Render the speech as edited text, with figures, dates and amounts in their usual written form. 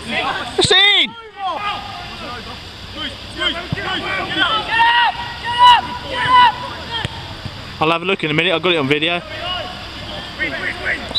Scene! I'll have a look in a minute, I've got it on video.